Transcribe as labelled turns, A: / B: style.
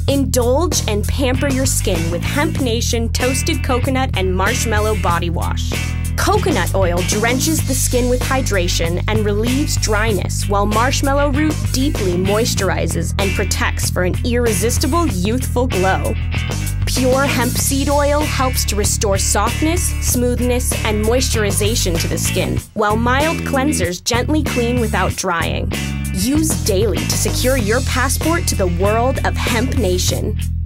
A: Indulge and pamper your skin with Hemp Nation Toasted Coconut and Marshmallow Body Wash. Coconut oil drenches the skin with hydration and relieves dryness, while marshmallow root deeply moisturizes and protects for an irresistible, youthful glow. Pure hemp seed oil helps to restore softness, smoothness, and moisturization to the skin, while mild cleansers gently clean without drying. Use daily to secure your passport to the world of Hemp Nation.